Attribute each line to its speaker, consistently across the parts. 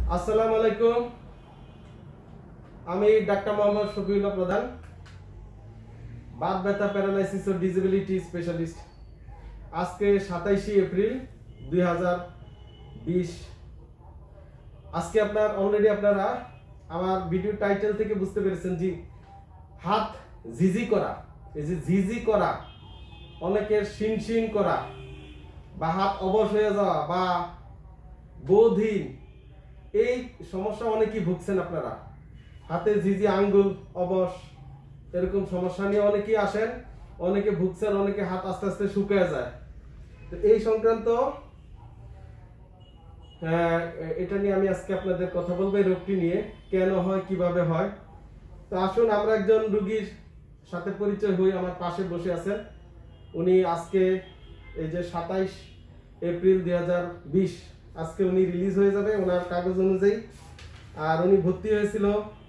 Speaker 1: আসসালামু আলাইকুম। আমি ডাক্তার মোহাম্মদ শফিউল্লাহ প্রধান, বাত ব্যথা প্যারালাইসিস ও ডিসেবিলিটি স্পেশালিস্ট। আজকে 27 এপ্রিল 2020। আজকে আপনারা আমার ভিডিও টাইটেল থেকে বুঝতে পেরেছেন যে হাত ঝিঝি করা, এই যে ঝিঝি করা, অনেকের শিন করা বা হাত অবশ হয়ে যাওয়া বা বোধহীন, এই সমস্যা অনেকেই ভুগছেন। আপনারা হাতে ঝিঝি, আঙ্গুল অবশ, এরকম সমস্যা নিয়ে অনেকেই আসেন, অনেকে ভুগছেন, অনেকে হাত আস্তে আস্তে শুকিয়ে যায়। তো এই সংক্রান্ত এটা নিয়ে আমি আজকে আপনাদের কথা বলবো, এই রোগটি নিয়ে কেন হয়, কিভাবে হয়। তো আসুন আমরা একজন রোগীর সাথে পরিচয় হই। আমার পাশে বসে আছেন উনি। আজকে এই যে 27 এপ্রিল 2020, আজকে উনি রিলিজ হয়ে যাবে ওনার কাগজ অনুযায়ী। আর উনি ভর্তি হয়েছিল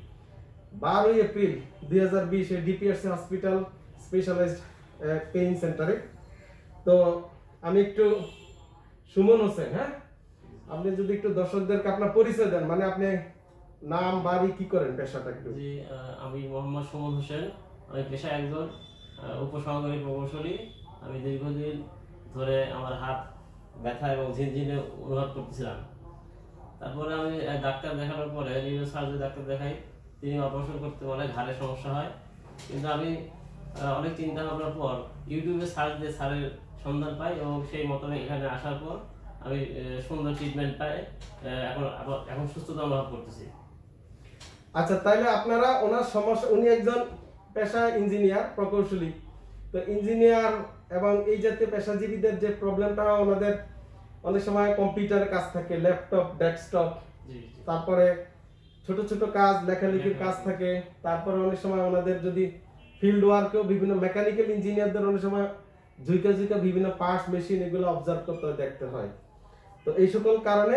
Speaker 1: 12 এপ্রিল 2020 এ ডিপিআরসি হসপিটাল স্পেশালাইজড পেইন সেন্টারে। তো আমি একটু সুমন হোসেন, হ্যাঁ, আপনি যদি একটু দর্শকদেরকে আপনার পরিচয় দেন, মানে আপনি নাম, বাড়ি, কি করেন, পেশাটা একটু।
Speaker 2: জি, আমি মোহাম্মদ সুমন হোসেন। আমি পেশায় একজন উপসহকারী প্রকৌশলী। আমি দীর্ঘদিন ধরে আমার হাত ব্যথা এবং ঝিনঝিনে অনুভব করতেছিলাম। তারপরে আমি ডাক্তার দেখানোর পরে নিউরো সার্জন ডাক্তার দেখাই, তিনি অপারেশন করতে বলে, ঘাড়ে সমস্যা হয়। কিন্তু আমি অনেক চিন্তা ভাবনার পর ইউটিউবে সার্চ দিয়ে স্যারের সন্ধান পাই এবং সেই মতনে এখানে আসার পর আমি সুন্দর ট্রিটমেন্ট পাই। এখন সুস্থতা অনুভব করতেছি।
Speaker 1: আচ্ছা, তাইলে আপনারা ওনার সমস্যা, উনি একজন পেশা ইঞ্জিনিয়ার, প্রকৌশলী। তো ইঞ্জিনিয়ার এবং এই জাতীয় পেশাজীবীদের যে প্রবলেমটা, ওনাদের অনেক সময় কম্পিউটারের কাজ থাকে, ল্যাপটপ, ডেস্কটপ, তারপরে ছোট ছোট কাজ, লেখালেখির কাজ থাকে। তারপরে অনেক সময় ওনাদের যদি ফিল্ড ওয়ার্কেও বিভিন্ন মেকানিক্যাল ইঞ্জিনিয়ারদের অনেক সময় ঝুঁকা বিভিন্ন পার্টস, মেশিন, এগুলো অবজার্ভ করতে হয়, দেখতে হয়। তো এই সকল কারণে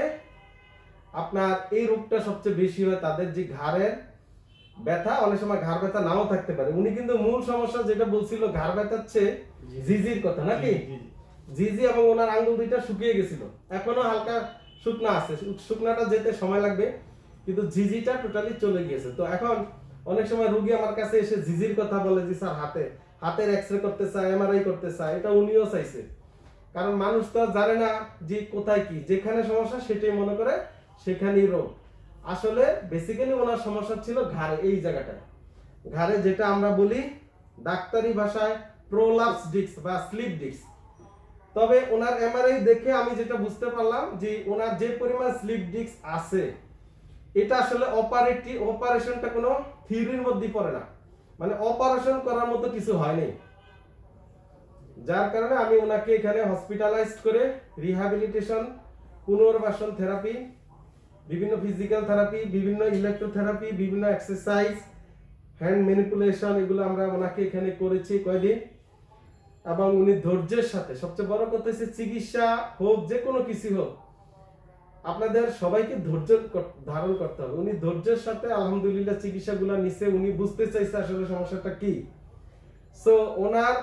Speaker 1: আপনার এই রোগটা সবচেয়ে বেশি হয় তাদের যে ঘাড়ের ব্যথা। অনেক সময় ঘাড় ব্যথা নাও থাকতে পারে। উনি কিন্তু মূল সমস্যা যেটা বলছিল ঘাড় ব্যথার চেয়ে ঝিঝির কথা, নাকি? ঝিঝি এবং ওনার আঙ্গুল দুইটা শুকিয়ে গেছিল, এখনো হালকা শুকনা আছে, শুকনাটা যেতে সময় লাগবে, কিন্তু ঝিঝিটা টোটালি চলে গিয়েছে। তো এখন অনেক সময় রোগী আমার কাছে এসে ঝিঝির কথা বলে যে স্যার হাতের এক্সরে করতে চায়, এমআরআই করতে চায়। এটা উনিও চাইছে, কারণ মানুষ তো জানে না যে কোথায় কি, যেখানে সমস্যা সেটাই মনে করে সেখানেই রোগ। আসলে বেসিক্যালি ওনার সমস্যা ছিল ঘাড়ে, এই জায়গাটায় ঘাড়ে, যেটা আমরা বলি ডাক্তারি ভাষায় প্রোলাপস ডিস্ক বা স্লিপ ডিস্ক। তবে ওনার এমআরআই দেখে আমি যেটা বুঝতে পারলাম যে ওনার যে পরিমাণ স্লিপ ডিস্ক আছে, এটা আসলে অপারেশনটা কোনো থিওরির মধ্যে পড়ে না, মানে অপারেশন করার মতো কিছু হয়নি। যার কারণে আমি ওনাকে এখানে হসপিটালাইজড করে রিহ্যাবিলিটেশন, পুনর্বাসন থেরাপি, বিভিন্ন ফিজিক্যাল থেরাপি, বিভিন্ন ইলেকট্রোথেরাপি, বিভিন্ন এক্সারসাইজ, হ্যান্ড ম্যানিপুলেশন, এগুলো আমরা ওনাকে এখানে করেছি কয়দিন। এবং উনি ধৈর্যের সাথে, সবচেয়ে বড় কথা হচ্ছে চিকিৎসা হোক, যে কোনো কিছু হোক, আপনাদের সবাইকে ধৈর্য ধারণ করতে হবে। উনি ধৈর্যের সাথে আলহামদুলিল্লাহ চিকিৎসাগুলো নিছে। উনি বুঝতে চাইছে আসলে সমস্যাটা কি। সো ওনার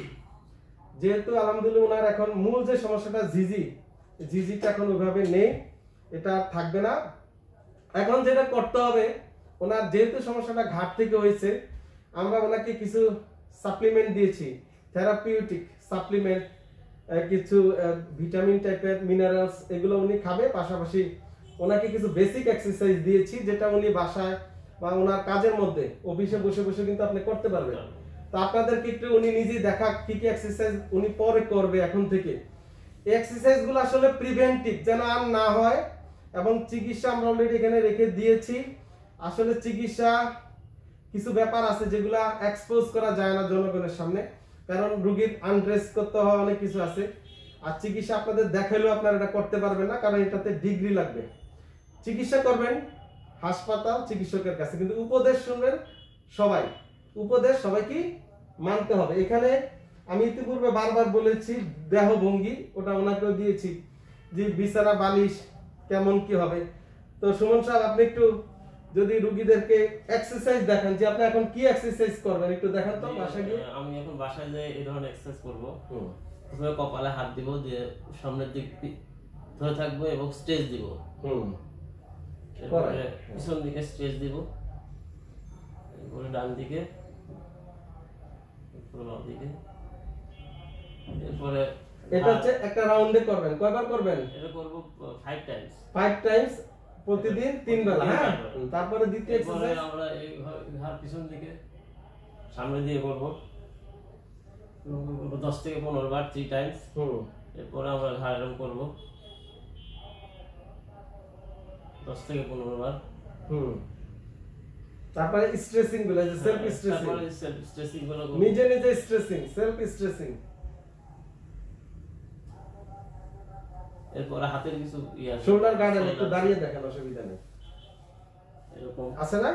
Speaker 1: যেহেতু আলহামদুলিল্লাহ ওনার এখন মূল যে সমস্যাটা ঝিঝিটা এখন ওইভাবে নেই, এটা থাকবে না। এখন যেটা করতে হবে, ওনার যেহেতু সমস্যাটা ঘাট থেকে হয়েছে, আমরা ওনাকে কিছু সাপ্লিমেন্ট দিয়েছি, থেরাপিউটিক সাপ্লিমেন্ট, কিছু ভিটামিন টাইপের মিনারেলস, এগুলো উনি খাবে। পাশাপাশি ওনাকে কিছু বেসিক এক্সারসাইজ দিয়েছি, যেটা উনি বাসায় বা ওনার কাজের মধ্যে অফিসে বসে বসে কিন্তু আপনি করতে পারবেন। তো আপনাদেরকে একটু উনি নিজেই দেখা কি কি এক্সারসাইজ উনি পরে করবে এখন থেকে। এই এক্সারসাইজগুলো আসলে প্রিভেন্টিভ, যেন আর না হয়। এবং চিকিৎসা আমরা অলরেডি এখানে রেখে দিয়েছি। আসলে চিকিৎসা কিছু ব্যাপার আছে যেগুলা এক্সপোজ করা যায় না জনগণের সামনে, কারণ রোগীর আনড্রেস করতে হয়, অনেক কিছু আছে। আর চিকিৎসা আপনাদের দেখাইলেও আপনারা এটা করতে পারবেন না, কারণ এটাতে ডিগ্রি লাগবে। চিকিৎসা করবেন হাসপাতাল, চিকিৎসকের কাছে, কিন্তু উপদেশ শুনবেন সবাই। উপদেশ সবাইকে মানতে হবে। এখানে আমি ইতিপূর্বে বারবার বলেছি দেহভঙ্গি, ওটা ওনাকেও দিয়েছি, যে বিছানা বালিশ কেমন কি হবে। তো সুমন সাহেব, আপনি একটু যদি রোগীদেরকে এক্সারসাইজ দেখান, যে আপনি এখন কি এক্সারসাইজ করবেন একটু দেখান তো বাসায় গিয়ে।
Speaker 2: আমি এখন বাসায় যে এই ধরনের এক্সারসাইজ করব, প্রথমে কপালে হাত দিব, দিয়ে সামনের দিক ধরে থাকবো এবং স্ট্রেচ দিব। এরপরে পিছন দিকে স্ট্রেচ দিব, এরপরে ডান দিকে, এরপরে বাম দিকে, এরপরে
Speaker 1: এটা হচ্ছে একটা রাউন্ডে করবেন, কয়বার করবেন?
Speaker 2: এটা করব 5 টাইমস,
Speaker 1: 5 টাইমস প্রতিদিন 3 বেলা। হ্যাঁ, তারপরে দ্বিতীয়
Speaker 2: এরপরে
Speaker 1: এক্সারসাইজ
Speaker 2: আমরা এই ঘাড় পিছন দিকে সামনে দিয়ে করব 10 থেকে 15 বার 3 টাইমস। এরপরে আমরা ঘাড় এরকম করব 10 থেকে 15 বার।
Speaker 1: তারপরে স্ট্রেচিং গুলো, যে সেলফ স্ট্রেচিং,
Speaker 2: তারপরে সেলফ স্ট্রেচিং গুলো করব,
Speaker 1: নিজে নিজে স্ট্রেচিং, সেলফ স্ট্রেচিং।
Speaker 2: এরপরে হাতের কিছু আছে,
Speaker 1: শোল্ডার গার্ডেন একটু দাঁড়িয়ে দেখেন, অসুবিধা নেই,
Speaker 2: এরকম
Speaker 1: আছে না?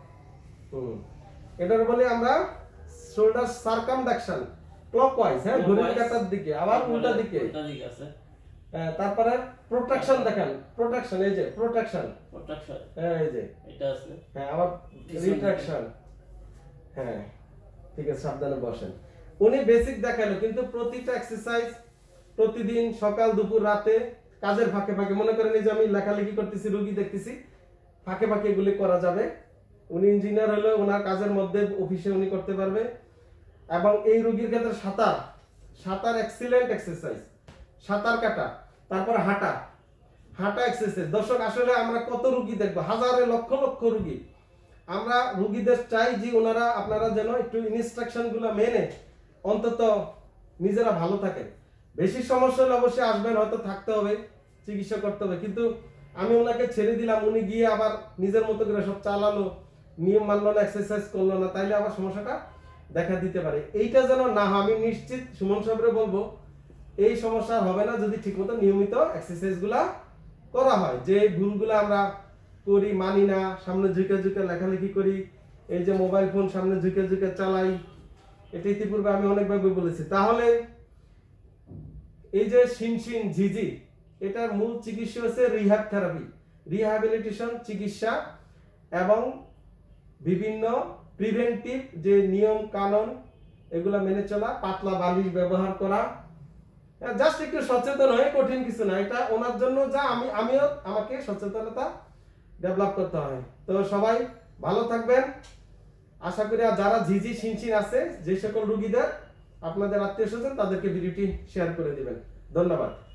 Speaker 1: এটার বলে আমরা শোল্ডার সার্কামডাকশন, ক্লকওয়াইজ, হ্যাঁ, ঘড়ির কাঁটার দিকে, আবার উল্টা দিকে।
Speaker 2: আছে।
Speaker 1: তারপরে প্রোটেকশন দেখেন, প্রোটেকশন, এই যে প্রোটেকশন, এই যে
Speaker 2: এটা আছে,
Speaker 1: হ্যাঁ, আবার রিট্রাকশন। হ্যাঁ, ঠিক আছে, সাবধানে বসেন। উনি বেসিক দেখালো, কিন্তু প্রতিটা এক্সারসাইজ প্রতিদিন সকাল দুপুর রাতে কাজের ফাঁকে ফাঁকে, মনে করেন এই যে আমি লেখালেখি করতেছি, রোগী দেখতেছি, ফাঁকে ফাঁকে এগুলি করা যাবে। উনি ইঞ্জিনিয়ার হলে ওনার কাজের মধ্যে অফিসে উনি করতে পারবে। এবং এই রোগীর ক্ষেত্রে সাঁতার এক্সিলেন্ট এক্সারসাইজ, সাঁতার কাটা, তারপরে হাঁটা এক্সারসাইজ। দর্শক, আসলে আমরা কত রোগী দেখবো, হাজারে লক্ষ লক্ষ রোগী। আমরা রোগীদের চাই যে ওনারা, আপনারা যেন একটু ইনস্ট্রাকশন গুলো মেনে অন্তত নিজেরা ভালো থাকে। বেশি সমস্যা হলে অবশ্যই আসবেন, হয়তো থাকতে হবে, চিকিৎসা করতে হবে, কিন্তু আমি ওনাকে ছেড়ে দিলাম, উনি গিয়ে আবার নিজের মতো করে সব চালালো, নিয়ম মানলো না, এক্সারসাইজ করলো না, তাইলে আবার সমস্যাটা দেখা দিতে পারে। এইটা যেন না হয়, আমি নিশ্চিত সুমন সাহেবরে বলবো এই সমস্যা হবে না যদি ঠিকমতো নিয়মিত এক্সারসাইজ গুলা করা হয়। যে ভুলগুলো আমরা করি, মানি না, সামনে ঝুঁকে ঝুঁকে লেখালেখি করি, এই যে মোবাইল ফোন সামনে ঝুঁকে ঝুঁকে চালাই, এটা ইতিপূর্বে আমি অনেকভাবে বলেছি। তাহলে এই যে শিনশিন ঝিঝি, এটার মূল চিকিৎসা হচ্ছে রিহ্যাব থেরাপি, রিহ্যাবিলিটেশন চিকিৎসা, এবং বিভিন্ন প্রিভেন্টিভ যে নিয়ম কানুন এগুলা মেনে চলা, পাতলা বালিশ ব্যবহার করা, জাস্ট একটু সচেতন হয়ে, কঠিন কিছু না। এটা ওনার জন্য যা আমাকে সচেতনতা ডেভেলপ করতে হয়। তো সবাই ভালো থাকবেন, আশা করি। আর যারা ঝিঝি শিনশিন আছে, যে সকল রোগীদের আপনাদের আত্মীয় স্বজন, তাদেরকে ভিডিওটি শেয়ার করে দিবেন। ধন্যবাদ।